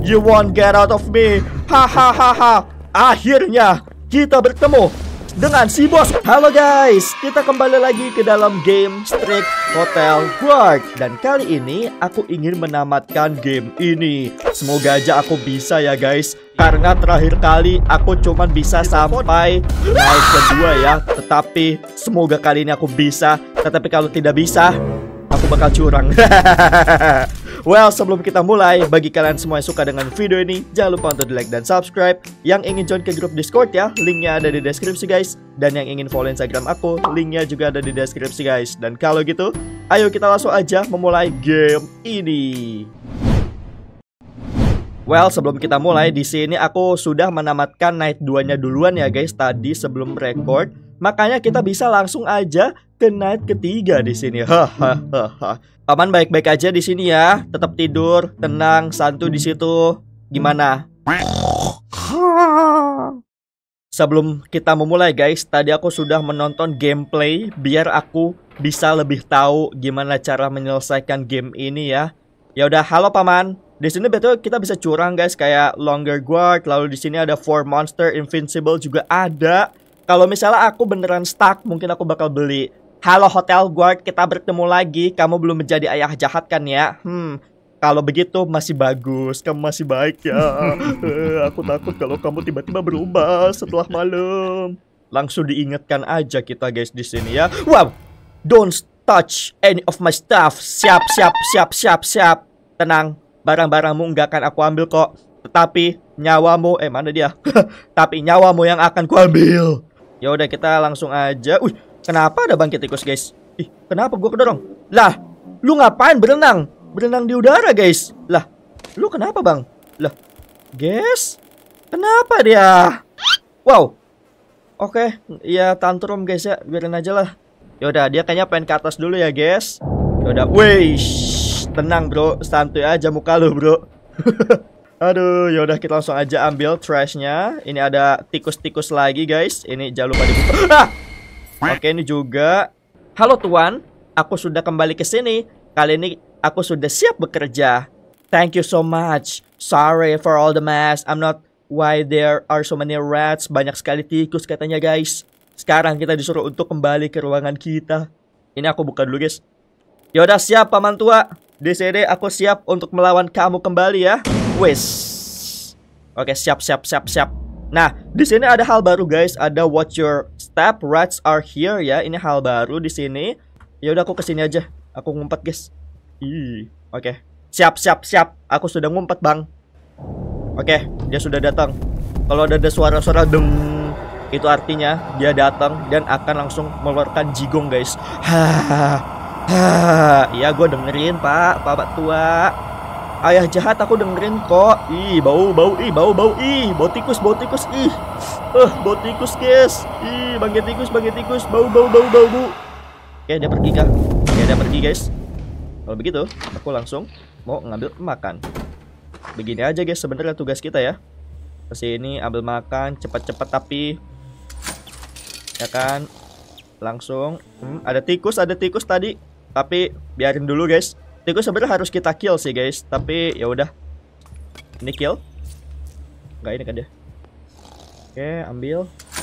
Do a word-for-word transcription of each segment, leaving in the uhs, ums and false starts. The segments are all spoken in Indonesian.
You won't get out of me. Hahaha. Akhirnya kita bertemu dengan si bos. Halo guys, kita kembali lagi ke dalam game Street Hotel Guard. Dan kali ini aku ingin menamatkan game ini. Semoga aja aku bisa ya guys, karena terakhir kali aku cuman bisa sampai naik kedua ya. Tetapi semoga kali ini aku bisa. Tetapi kalau tidak bisa, aku bakal curang. Well, sebelum kita mulai, bagi kalian semua yang suka dengan video ini, jangan lupa untuk di like dan subscribe. Yang ingin join ke grup Discord ya, linknya ada di deskripsi guys. Dan yang ingin follow Instagram aku, linknya juga ada di deskripsi guys. Dan kalau gitu, ayo kita langsung aja memulai game ini. Well, sebelum kita mulai, di sini aku sudah menamatkan night dua-nya duluan ya guys tadi sebelum record. Makanya kita bisa langsung aja ke night ketiga di sini. Hahaha. Paman baik-baik aja di sini ya. Tetap tidur, tenang, santuy di situ. Gimana? Sebelum kita memulai guys, tadi aku sudah menonton gameplay biar aku bisa lebih tahu gimana cara menyelesaikan game ini ya. Ya udah, halo paman. Di sini betul kita bisa curang guys, kayak longer guard, lalu di sini ada four monster invincible juga ada. Kalau misalnya aku beneran stuck, mungkin aku bakal beli. Halo Hotel Guard, kita bertemu lagi. Kamu belum menjadi ayah jahat kan ya? Hmm, kalau begitu masih bagus. Kamu masih baik ya. uh, Aku takut kalau kamu tiba-tiba berubah setelah malam. Langsung diingatkan aja kita guys di sini ya. Wow, don't touch any of my stuff. Siap, siap, siap, siap, siap. Tenang, barang-barangmu nggak akan aku ambil kok. Tetapi nyawamu, eh mana dia? Tapi nyawamu yang akan kuambil. Ya udah, kita langsung aja. Wih, kenapa ada bangkit tikus guys? Ih, kenapa gua kedorong? Lah, lu ngapain berenang? Berenang di udara guys. Lah, lu kenapa bang? Lah, guys, kenapa dia? Wow. Oke, ya tantrum guys ya, biarin aja lah. Yaudah, dia kayaknya pengen ke atas dulu ya guys. Yaudah, wih, tenang bro, santuy aja muka lu bro. Aduh, yaudah kita langsung aja ambil trashnya. Ini ada tikus-tikus lagi guys. Ini jangan lupa dibuka. Ah! Oke, ini juga. Halo tuan, aku sudah kembali ke sini. Kali ini aku sudah siap bekerja. Thank you so much. Sorry for all the mess. I'm not why there are so many rats. Banyak sekali tikus katanya guys. Sekarang kita disuruh untuk kembali ke ruangan kita. Ini aku buka dulu guys. Yaudah, siap paman tua. Di sini aku siap untuk melawan kamu kembali ya. Wes. Oke, siap siap siap siap. Nah, di sini ada hal baru guys. Ada watch your step, rats are here ya. Ini hal baru di sini. Ya udah, aku kesini aja. Aku ngumpet guys. Ih, oke. Siap siap siap. Aku sudah ngumpet bang. Oke, dia sudah datang. Kalau ada suara-suara deng, itu artinya dia datang dan akan langsung mengeluarkan jigong guys. Hah. Hah. Iya, gue dengerin pak, bapak tua. Ayah jahat aku dengerin kok. Ih, bau, bau, ih, bau, bau, ih, bau tikus, bau tikus, ih. Eh, uh, bau tikus, guys. Ih, bangke tikus, bangke tikus, bau, bau, bau, bau, bau. Oke, dia pergi kah? Oke, dia pergi, guys. Kalau begitu, aku langsung mau ngambil makan. Begini aja, guys, sebenarnya tugas kita ya. Kesini ambil makan, cepat-cepat tapi ya kan. Langsung, hmm, ada tikus, ada tikus tadi. Tapi biarin dulu, guys. Tikus sebenarnya harus kita kill sih guys, tapi ya udah. Ini kill. Enggak, ini kan dia. Oke, ambil.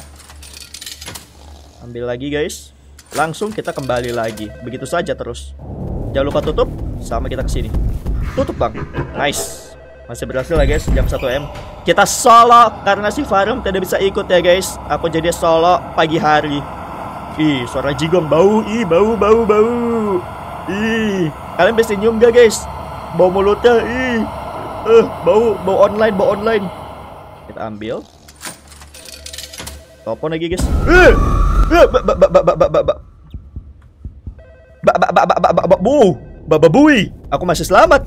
Ambil lagi guys. Langsung kita kembali lagi. Begitu saja terus. Jangan lupa tutup sama kita kesini. Tutup bang. Nice. Masih berhasil lah guys, jam satu M. Kita solo karena si Farum tidak bisa ikut ya guys. Aku jadi solo pagi hari. Ih, suara jigong bau, ih bau bau bau. Ih, kalian bisa nyium gak guys? Bau mulutnya, ih. Eh, bau, bau online, bau online. Kita ambil. Telepon lagi guys. Eh, eh, ba ba ba ba ba ba ba ba ba ba ba ba ba ba bu, ba ba bui. Aku masih selamat.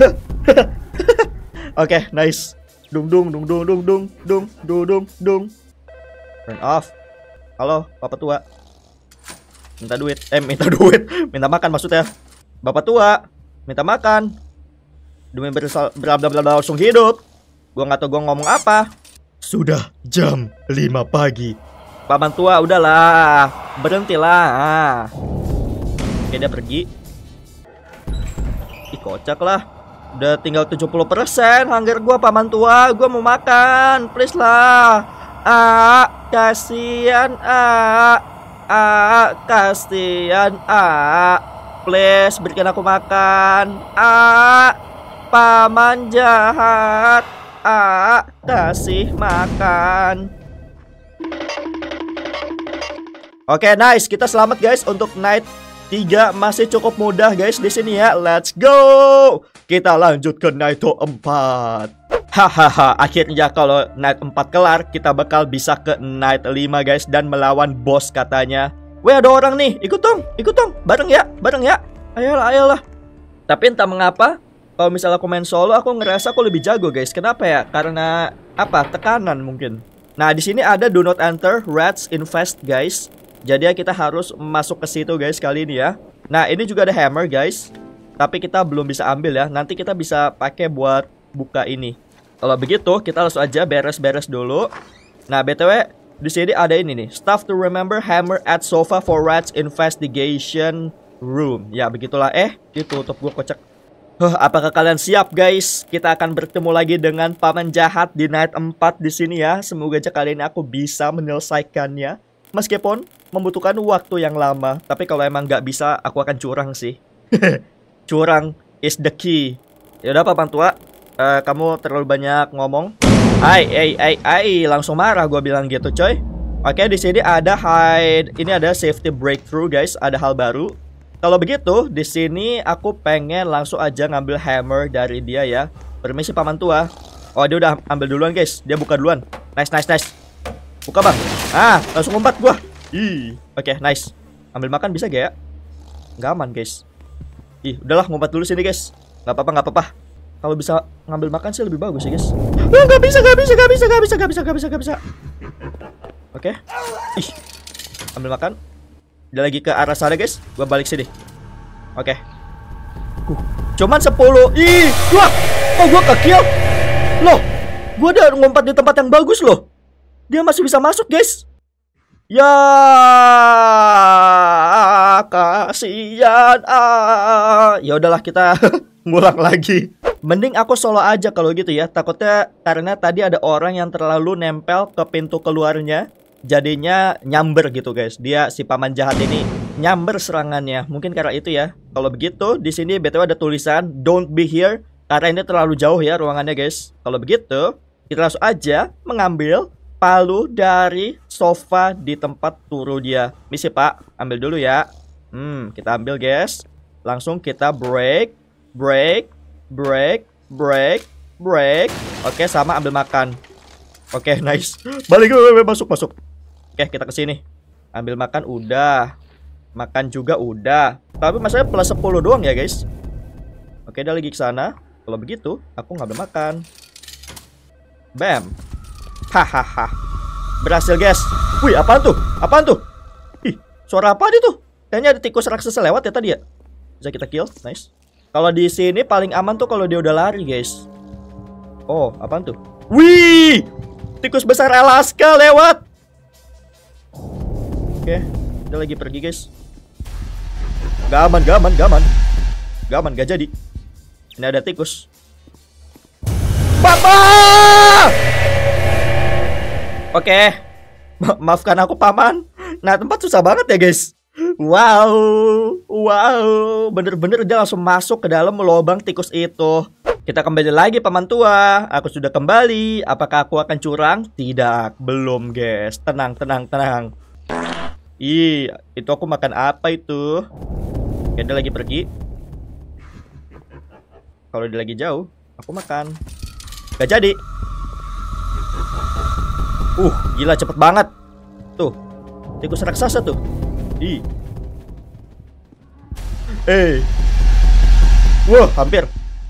Oke, nice. Dung dung dung dung dung dung dung dung dung dung. Turn off. Halo, bapak tua. Minta duit, eh minta duit, minta makan maksudnya. Bapak tua, minta makan. Demi bersal bla bla bla langsung hidup. Gua nggak tahu gua ngomong apa. Sudah jam lima pagi. Paman tua, udahlah, berhentilah. Oke, dia pergi. Ih, kocak lah. Udah tinggal tujuh puluh persen hunger gua paman tua. Gua mau makan, please lah. Ah, kasihan ah. Ah, kasihan ah. Please berikan aku makan. Ah, paman jahat. Ah, kasih makan. Oke, nice. Kita selamat guys untuk night tiga, masih cukup mudah guys di sini ya. Let's go. Kita lanjut ke night empat. Hahaha, akhirnya kalau night empat kelar, kita bakal bisa ke night lima guys dan melawan bos katanya. Weh, ada orang nih, ikut dong, ikut dong, bareng ya, bareng ya. Ayolah, ayolah. Tapi entah mengapa, kalau misalnya aku main solo, aku ngerasa aku lebih jago guys. Kenapa ya? Karena apa? Tekanan mungkin. Nah, di sini ada do not enter, rats infest guys. Jadi ya kita harus masuk ke situ guys kali ini ya. Nah, ini juga ada hammer guys. Tapi kita belum bisa ambil ya. Nanti kita bisa pakai buat buka ini. Kalau begitu, kita langsung aja beres-beres dulu. Nah, B T W, di sini ada ini nih. Stuff to remember, hammer at sofa for rats investigation room. Ya, begitulah. Eh, ditutup, gue kocak. Huh, apakah kalian siap, guys? Kita akan bertemu lagi dengan paman jahat di night empat di sini ya. Semoga aja kali ini aku bisa menyelesaikannya. Meskipun membutuhkan waktu yang lama. Tapi kalau emang nggak bisa, aku akan curang sih. Curang is the key. Yaudah, paman tua. Uh, kamu terlalu banyak ngomong. Ai, ai, ai, ai, langsung marah gue bilang gitu, coy. Oke, di sini ada hide. Ini ada safety breakthrough, guys. Ada hal baru. Kalau begitu, di sini aku pengen langsung aja ngambil hammer dari dia ya. Permisi paman tua. Oh, dia udah ambil duluan, guys. Dia buka duluan. Nice, nice, nice. Buka, bang. Ah, langsung ngumpat gua. Ih, oke, nice. Ambil makan bisa gak ya? Nggak aman, guys. Ih, udahlah ngumpat dulu sini, guys. Nggak apa-apa, nggak apa-apa. Kalau bisa ngambil makan sih lebih bagus ya guys. Oh, gak bisa, gak bisa, gak bisa, gak bisa, gak bisa, gak bisa, gak bisa. Oke. Ih, ambil makan. Dia lagi ke arah sana guys. Gua balik sini. Oke. uh, Cuman sepuluh. Ih, wah. Oh, gua ke-kill. Loh, gua udah ngumpat di tempat yang bagus loh. Dia masih bisa masuk guys. Ya, kasihan. Ah. Ya udahlah, kita ngulang lagi. Mending aku solo aja kalau gitu ya. Takutnya karena tadi ada orang yang terlalu nempel ke pintu keluarnya, jadinya nyamber gitu guys. Dia si paman jahat ini nyamber serangannya. Mungkin karena itu ya. Kalau begitu di sini B T W ada tulisan don't be here karena ini terlalu jauh ya ruangannya guys. Kalau begitu kita langsung aja mengambil palu dari sofa di tempat turu dia. Misi pak, ambil dulu ya. Hmm, kita ambil guys. Langsung kita break, break. Break, break, break. Oke, sama ambil makan. Oke, nice. Balik, masuk, masuk. Oke, kita ke sini. Ambil makan udah. Makan juga udah. Tapi masalahnya plus sepuluh doang ya, guys. Oke, dia lagi ke sana. Kalau begitu, aku ngambil makan. Bam. Hahaha. Berhasil, guys. Wih, apaan tuh? Apaan tuh? Ih, suara apa itu? Kayaknya ada tikus raksasa lewat ya tadi ya. Bisa kita kill, nice. Kalau di sini paling aman tuh kalau dia udah lari, guys. Oh, apaan tuh? Wih! Tikus besar Alaska lewat. Oke, dia lagi pergi, guys. Gak aman, gak aman, gak aman. Gak aman, gak jadi. Ini ada tikus. Papa! Oke. Ma maafkan aku, paman. Nah, tempat susah banget ya, guys. Wow, wow, bener-bener dia langsung masuk ke dalam lubang tikus itu. Kita kembali lagi paman tua. Aku sudah kembali. Apakah aku akan curang? Tidak, belum guys. Tenang, tenang, tenang. Ih, itu aku makan apa itu? Ya, dia lagi pergi. Kalau dia lagi jauh, aku makan. Gak jadi. Uh, gila cepet banget. Tuh, tikus raksasa tuh. Ih. Eh. Wah, hampir.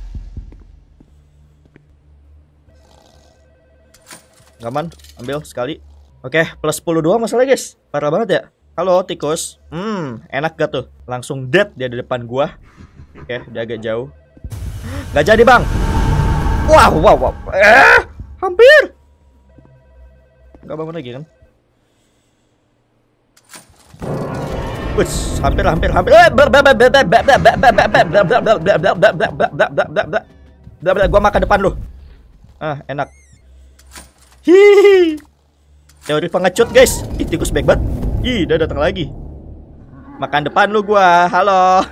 Gaman, ambil sekali. Oke, plus sepuluh doang masalah, guys. Parah banget ya. Halo, tikus. Hmm, enak gak tuh? Langsung dead dia di depan gua. Oke, dia agak jauh. Gak jadi, Bang. Wow, wow, wow. Eh, hampir. Gak bangun lagi kan? Wih, hampir, hampir, hampir. Bentar, bentar, gua makan depan lu. Ah, enak. Hihihi. Teori pengecut, guys. Ih, tikus baik banget. Ih, udah datang lagi. Makan depan lu gua. Halo.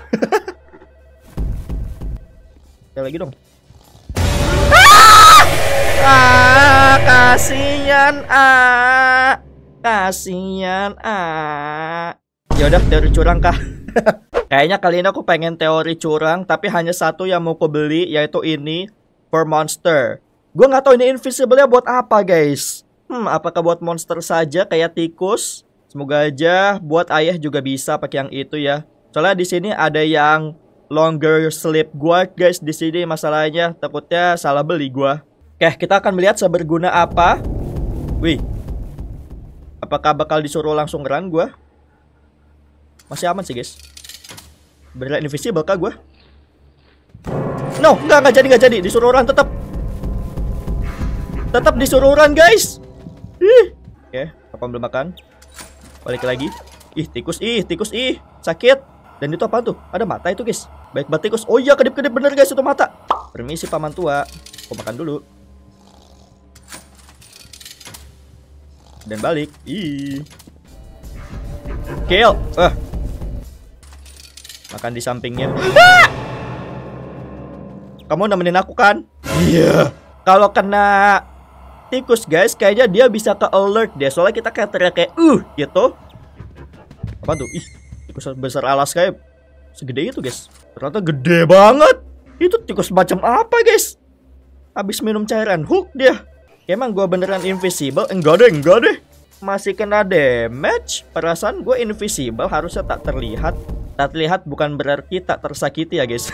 Ada lagi dong. Ah, ah kasihan ah. Kasihan ah. Ya udah, teori curang kah? Kayaknya kali ini aku pengen teori curang, tapi hanya satu yang mau aku beli, yaitu ini for monster. Gue nggak tahu ini invisible-nya buat apa, guys. Hmm, apakah buat monster saja kayak tikus? Semoga aja buat ayah juga bisa pakai yang itu ya. Soalnya di sini ada yang longer sleep guard, guys. Di sini masalahnya takutnya salah beli gua. Oke, kita akan melihat seberguna apa. Wih, apakah bakal disuruh langsung run gua? Masih aman sih, guys. Beneran invisible kah gue? No, enggak, enggak jadi, enggak jadi. Disuruh run tetap. Tetap disuruh run, guys. Ih. Oke, apa belum makan? Balik lagi. Ih, tikus, ih, tikus, ih. Sakit. Dan itu apa tuh? Ada mata itu, guys. Baik banget tikus. Oh iya, kedip-kedip bener, guys, itu mata. Permisi, paman tua. Aku makan dulu. Dan balik. Ih. Kill. Ah. Makan di sampingnya. Ah! Kamu nemenin aku kan? Iya. Kalau kena tikus, guys, kayaknya dia bisa ke alert deh. Soalnya kita kayak teriak kayak uh gitu. Apa tuh? Ih, tikus besar alas kayak segede itu, guys. Ternyata gede banget. Itu tikus macam apa, guys? Habis minum cairan hook dia. Emang gue beneran invisible? Enggak deh, enggak deh. Masih kena damage. Perasaan gue invisible, harusnya tak terlihat. Tak terlihat bukan berarti tak tersakiti ya, guys.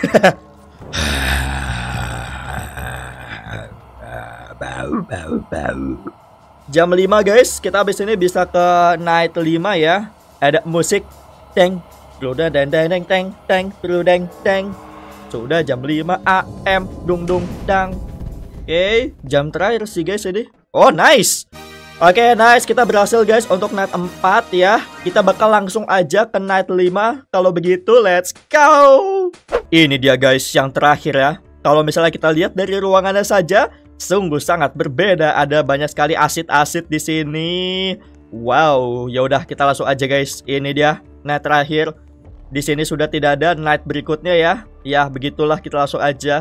Bau, bau, bau. Jam lima, guys. Kita habis ini bisa ke night lima ya. Ada musik. Teng. Sudah deng deng deng teng teng. Deng teng. Sudah jam lima A M. Dung dung dang. Oke, okay, jam terakhir sih, guys, ini. Oh, nice. Oke, okay, nice. Kita berhasil, guys, untuk night empat ya. Kita bakal langsung aja ke night lima. Kalau begitu, let's go. Ini dia, guys, yang terakhir ya. Kalau misalnya kita lihat dari ruangannya saja, sungguh sangat berbeda. Ada banyak sekali asid-asid di sini. Wow, ya udah kita langsung aja, guys. Ini dia night terakhir. Di sini sudah tidak ada night berikutnya ya. Ya, begitulah, kita langsung aja.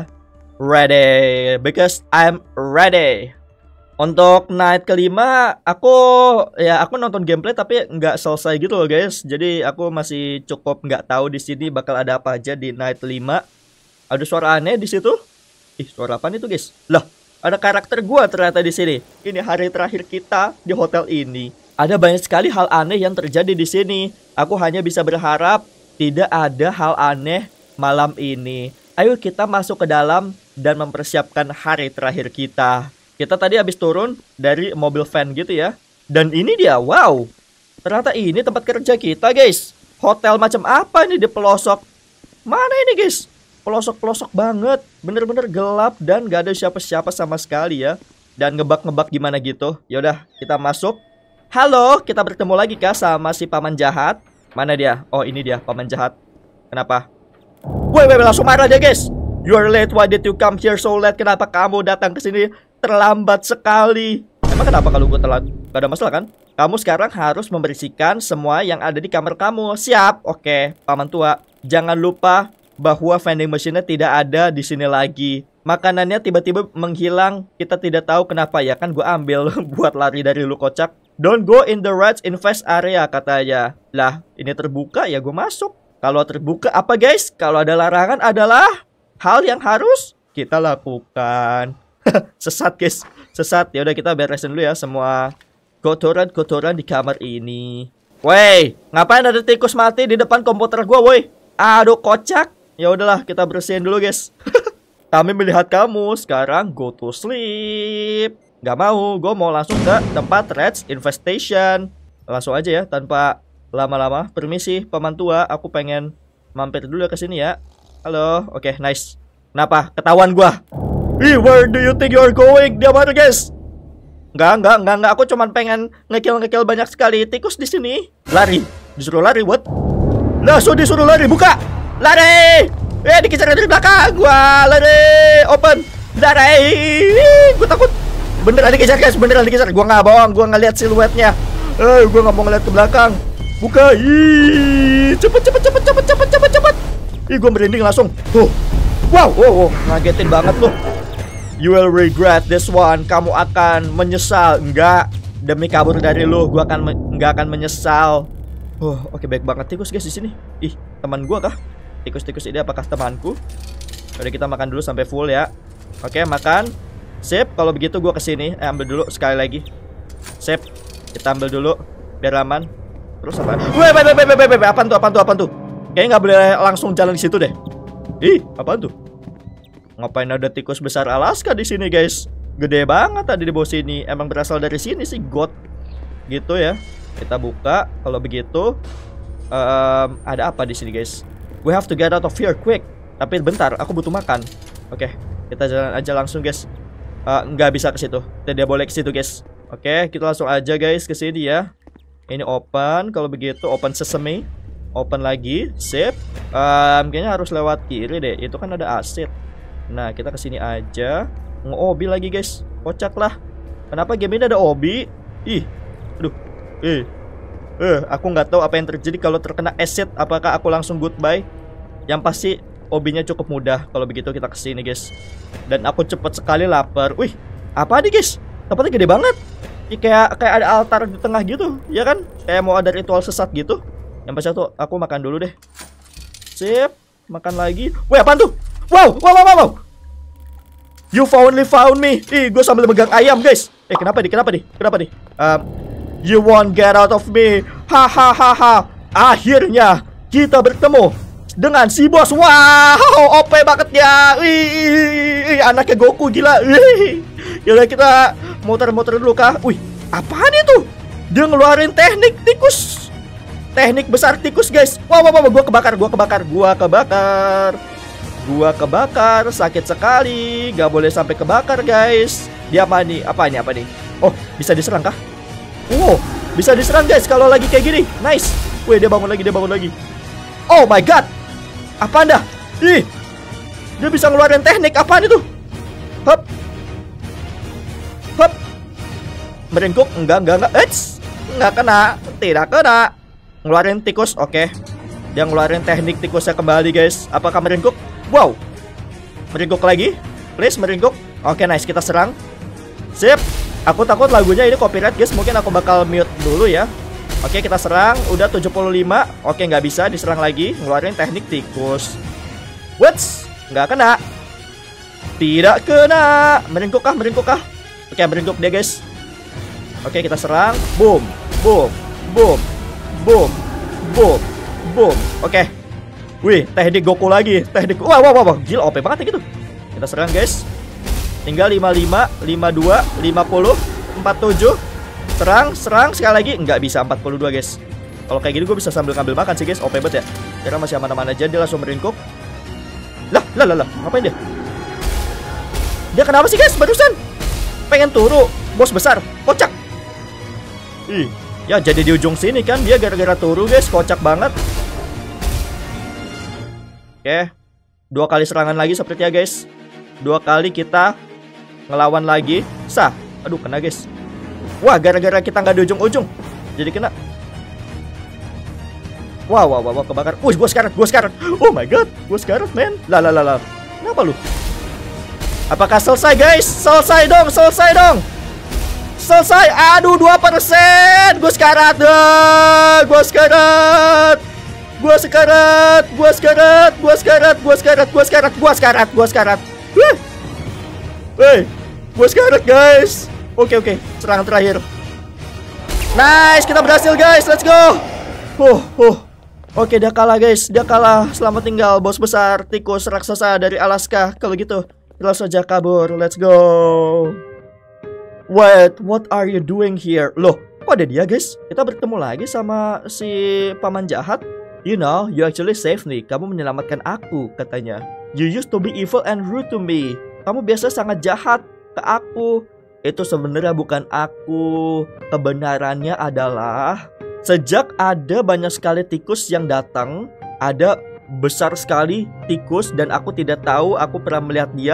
Ready, because I'm ready. Untuk night kelima, aku ya aku nonton gameplay tapi nggak selesai gitu loh, guys. Jadi aku masih cukup nggak tahu di sini bakal ada apa aja di night lima. Ada suara aneh di situ. Ih, suara apa itu, guys? Lah, ada karakter gua ternyata di sini. Ini hari terakhir kita di hotel ini. Ada banyak sekali hal aneh yang terjadi di sini. Aku hanya bisa berharap tidak ada hal aneh malam ini. Ayo kita masuk ke dalam dan mempersiapkan hari terakhir kita. Kita tadi habis turun dari mobil van gitu ya. Dan ini dia, wow. Ternyata ini tempat kerja kita, guys. Hotel macam apa ini di pelosok? Mana ini, guys? Pelosok-pelosok banget. Bener-bener gelap dan gak ada siapa-siapa sama sekali ya. Dan ngebak-ngebak gimana gitu. Yaudah, kita masuk. Halo, kita bertemu lagi kah sama si paman jahat? Mana dia? Oh, ini dia, paman jahat. Kenapa? Woi, woi, langsung marah dia, guys. You are late, why did you come here so late? Kenapa kamu datang ke sini terlambat sekali? Emang kenapa kalau gue telat? Gak ada masalah kan? Kamu sekarang harus membersihkan semua yang ada di kamar kamu. Siap? Oke, paman tua. Jangan lupa bahwa vending machine-nya tidak ada di sini lagi. Makanannya tiba-tiba menghilang. Kita tidak tahu kenapa ya. Kan gue ambil buat lari dari lu, kocak. Don't go in the rats invest area, katanya. Lah, ini terbuka ya gue masuk. Kalau terbuka apa, guys? Kalau ada larangan adalah hal yang harus kita lakukan. Sesat, guys, sesat. Ya udah, kita beresin dulu ya semua kotoran-kotoran di kamar ini. Woi, ngapain ada tikus mati di depan komputer gua, woi? Aduh, kocak. Ya udahlah, kita bersihin dulu, guys. Kami melihat kamu sekarang go to sleep. Gak mau, gue mau langsung ke tempat rats infestation. Langsung aja ya, tanpa lama-lama. Permisi, paman tua, aku pengen mampir dulu ke sini ya. Halo, oke, okay, nice. Kenapa? Ketahuan gua. Ih, where do you think you're going? Dia mana, guys? Enggak, enggak, enggak, enggak. Aku cuman pengen ngekill-ngekill banyak sekali tikus di sini. Lari, disuruh lari, what? Lah, so disuruh lari, buka. Lari. Eh, dikejar dari belakang gua. Lari, open. Darah, gue takut. Beneran dikejar guys, beneran dikejar. Gue nggak bohong, gue ngeliat siluetnya. Eh, gue nggak mau ngeliat ke belakang. Buka, ih, cepet, cepet, cepet, cepet, cepet, cepet, cepet. Ih, gue merinding langsung. Tuh, wow, wow, wow, ngagetin banget loh. You will regret this one. Kamu akan menyesal. Enggak, demi kabur dari lu, gue akan nggak akan menyesal. Oh, oke, okay, baik banget tikus guys di sini. Ih, teman gue kah? Tikus-tikus ini apakah temanku? Udah, kita makan dulu sampai full ya. Oke, okay, makan. Sip, kalau begitu gue kesini. Eh, ambil dulu sekali lagi. Sip, kita ambil dulu biar aman. Terus apa? Weh, weh, weh, weh, weh, weh, apaan tuh, apaan tuh, apaan tuh? Kayaknya nggak boleh langsung jalan di situ deh. Ih, apaan tuh? Ngapain ada tikus besar Alaska di sini, guys? Gede banget tadi di bawah sini. Emang berasal dari sini sih, God. Gitu ya. Kita buka. Kalau begitu, um, ada apa di sini, guys? We have to get out of here quick. Tapi bentar, aku butuh makan. Oke, okay, kita jalan aja langsung, guys. Uh, nggak bisa ke situ. Tidak boleh ke situ, guys. Oke, okay, kita langsung aja, guys, ke sini ya. Ini open. Kalau begitu, open sesame. Open lagi. Sip. Um, kayaknya harus lewat kiri deh. Itu kan ada aset. Nah, kita ke sini aja. Nge-obi lagi, guys. Kocak lah. Kenapa game ini ada obi? Ih, aduh. Eh, eh, aku nggak tahu apa yang terjadi kalau terkena acid. Apakah aku langsung goodbye? Yang pasti obinya cukup mudah. Kalau begitu kita kesini, guys. Dan aku cepet sekali lapar. Wih, apa nih, guys? Tempatnya gede banget. Ya, kayak kayak ada altar di tengah gitu, ya kan? Kayak mau ada ritual sesat gitu. Yang pasti tuh aku makan dulu deh. Sip, makan lagi. Wih, apaan tuh? Wow, wow, wow, wow. You finally found me. Ih, gue sambil megang ayam, guys. Eh, kenapa nih? Kenapa nih? Kenapa nih? Um, You won't get out of me. Hahaha. Akhirnya kita bertemu dengan si bos. Wow, O P banget ya. Wih, anaknya Goku gila. Wih. Yaudah, kita muter-muter dulu kah? Wih, apaan itu? Dia ngeluarin teknik tikus. Teknik besar tikus, guys. Wow, wow, wow, gua kebakar, gua kebakar, gua kebakar. Gua kebakar, sakit sekali. Gak boleh sampai kebakar, guys. Dia apa nih? Apa nih? Apa nih? Oh, bisa diserang kah? Oh, bisa diserang, guys, kalau lagi kayak gini. Nice. Wih, dia bangun lagi, dia bangun lagi. Oh my god. Apaan dah? Ih, dia bisa ngeluarin teknik. Apaan itu? Hup. Hup. Meringkuk. Enggak, enggak, enggak. Eits. Enggak kena. Tidak kena. Ngeluarin tikus. Oke. Dia ngeluarin teknik tikusnya kembali, guys. Apakah meringkuk? Wow. Meringkuk lagi. Please, meringkuk. Oke, nice. Kita serang. Sip. Aku takut lagunya ini copyright, guys. Mungkin aku bakal mute dulu ya. Oke, kita serang. Udah tujuh puluh lima. Oke, nggak bisa. Diserang lagi. Ngeluarin teknik tikus. What's? Nggak kena. Tidak kena. Meringkuk kah? Meringkuk kah? Oke, meringkuk dia, guys. Oke, kita serang. Boom. Boom. Boom. Boom. Boom. Boom. Oke. Wih, teknik Goku lagi. Teknik. Wah, wah, wah, wah. Gila, O P banget ya gitu. Kita serang, guys. Tinggal lima puluh lima, lima puluh dua, lima puluh, empat puluh tujuh. Serang, serang sekali lagi. Nggak bisa, empat puluh dua, guys. Kalau kayak gini gue bisa sambil ngambil makan sih, guys. O P banget ya. Kira masih aman-aman aja. Dia langsung meringkuk. Lah, lah, lah, lah. Ngapain dia? Dia kenapa sih, guys? Barusan pengen turu. Bos besar. Kocak. Ih, ya jadi di ujung sini kan. Dia gara-gara turu, guys. Kocak banget. Oke. Dua kali serangan lagi sepertinya, guys. Dua kali kita ngelawan lagi. Sah. Aduh, kena, guys. Wah, gara-gara kita nggak di ujung-ujung jadi kena. Wow, wow, wow, kebakar. Wih, gua sekarat, gua sekarat. Oh my god, gua sekarat, man. Lah, lah, lah, lah. Kenapa lu? Apakah selesai, guys? Selesai dong, selesai dong. Selesai. Aduh, dua persen. Gua sekarat. Dah. Gua sekarat. Gua sekarat. Gua sekarat. Gua sekarat. Gua sekarat. Gua sekarat. Gua sekarat. Gua sekarat. Wih. Wih. Gua sekarat, guys. Oke, oke. Serangan terakhir. Nice, kita berhasil, guys. Let's go. Huh, huh. Oke, dia kalah, guys. Dia kalah. Selamat tinggal, bos besar tikus raksasa dari Alaska. Kalau gitu, kita langsung aja kabur. Let's go. Wait, what are you doing here? Loh, kok ada dia, guys? Kita bertemu lagi sama si paman jahat. You know, you actually saved me. Kamu menyelamatkan aku, katanya. You used to be evil and rude to me. Kamu biasa sangat jahat ke aku. Itu sebenarnya bukan aku. Kebenarannya adalah sejak ada banyak sekali tikus yang datang, ada besar sekali tikus dan aku tidak tahu, aku pernah melihat dia.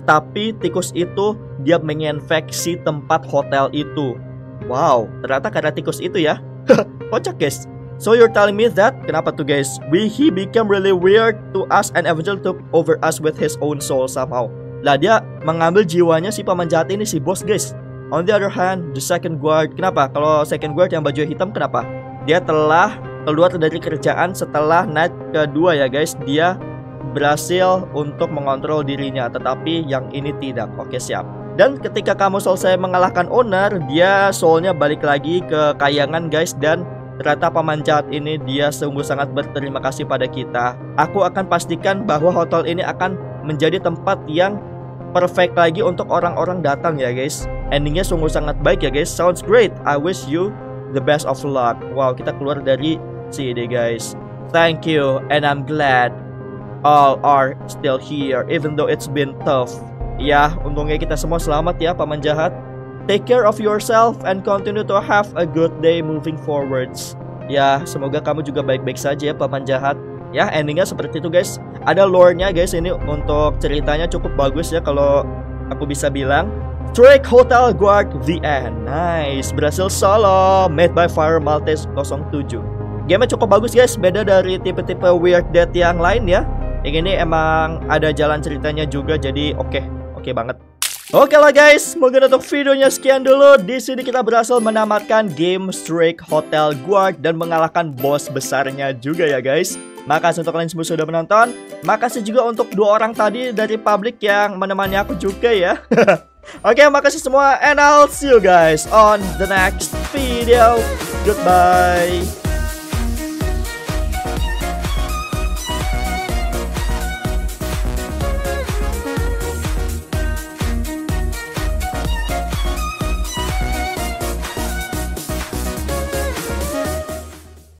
tapi tikus itu dia menginfeksi tempat hotel itu. Wow, ternyata karena tikus itu ya. Kocak guys. So you're telling me that? Kenapa tuh guys? We he became really weird to us and eventually took over us with his own soul somehow. Lah dia mengambil jiwanya si paman jahat ini, si bos guys. On the other hand, the second guard, kenapa? Kalau second guard yang baju hitam kenapa? Dia telah keluar dari kerjaan setelah night kedua ya guys. Dia berhasil untuk mengontrol dirinya, tetapi yang ini tidak. Oke siap. Dan ketika kamu selesai mengalahkan owner, dia soulnya balik lagi ke kayangan guys. Dan ternyata paman jahat ini dia sungguh sangat berterima kasih pada kita. Aku akan pastikan bahwa hotel ini akan menjadi tempat yang perfect lagi untuk orang-orang datang ya guys. Endingnya sungguh sangat baik ya guys. Sounds great. I wish you the best of luck. Wow, kita keluar dari sini guys. Thank you, and I'm glad all are still here even though it's been tough. Ya, untungnya kita semua selamat ya paman jahat. Take care of yourself and continue to have a good day moving forwards. Ya, semoga kamu juga baik-baik saja ya paman jahat. Ya, endingnya seperti itu guys. Ada lore-nya guys, ini untuk ceritanya cukup bagus ya kalau aku bisa bilang. Trick Hotel Guard The End. Nice, berhasil solo. Made by Fire Maltese nol tujuh. Game-nya cukup bagus guys, beda dari tipe-tipe Weird Dead yang lain ya. Yang ini emang ada jalan ceritanya juga, jadi oke, okay. oke okay banget. Oke lah guys, mungkin untuk videonya sekian dulu. Di sini kita berhasil menamatkan game Trick Hotel Guard dan mengalahkan bos besarnya juga ya guys. Makasih untuk kalian semua sudah menonton. Makasih juga untuk dua orang tadi dari publik yang menemani aku juga ya. Oke, makasih semua and I'll see you guys on the next video. Goodbye.